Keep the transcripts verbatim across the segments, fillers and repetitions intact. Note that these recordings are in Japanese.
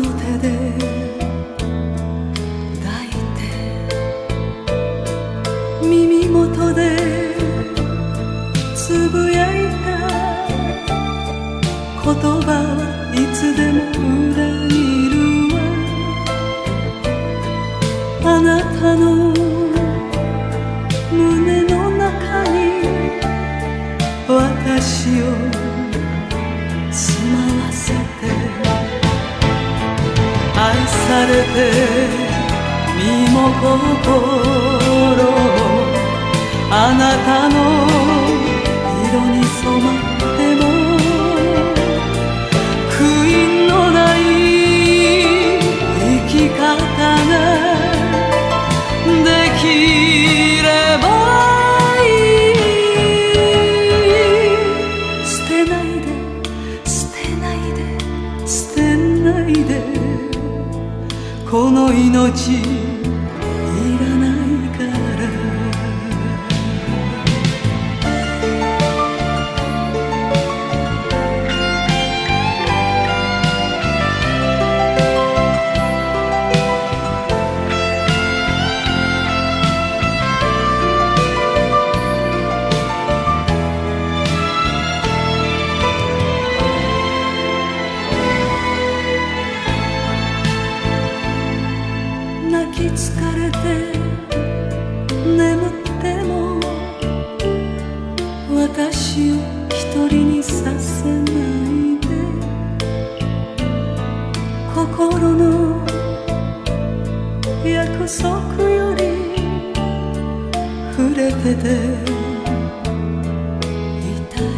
手で抱いて耳元でつぶやいた言葉はいつでも裏切るわ。あなたの胸の中に私を住まわせて、愛されて身も心もあなたの色に染まっても悔いのない生き方ができればいい。捨てないで捨てないで捨てないで、この命いらないから。泣き疲れて眠っても私を一人にさせないで、心の約束より触れてていたい。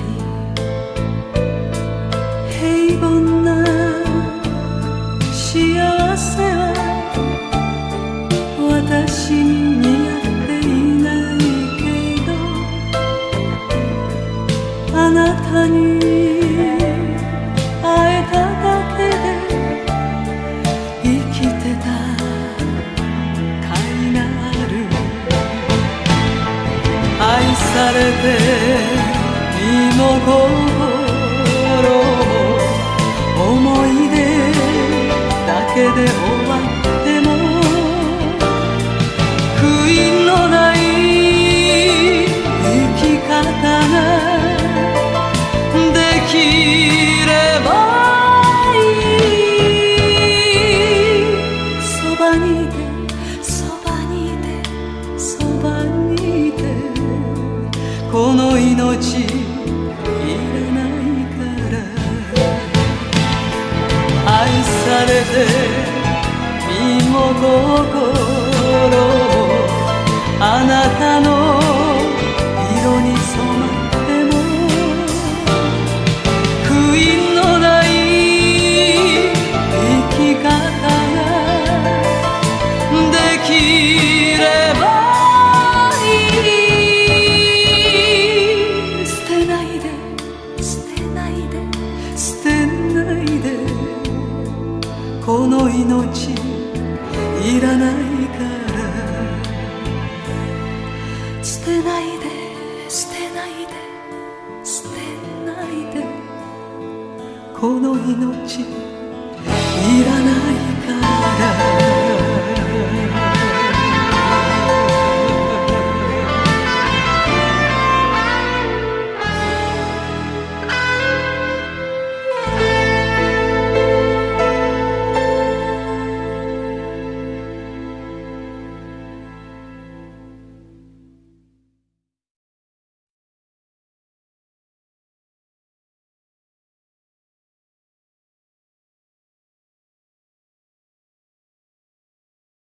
平凡な幸せは私に似合っていないけど、あなたに会えただけで生きてた甲斐がある。愛されて身も心も思い出だけで終わってもできればいい。そばにいてそばにいてそばにいて、この命いらないから。愛されて身も心あなたの色に染まっても悔いのない生き方ができればいい。捨てないで捨てないで捨てないで、この命いらないから。捨てないで捨てないで捨てないで、この命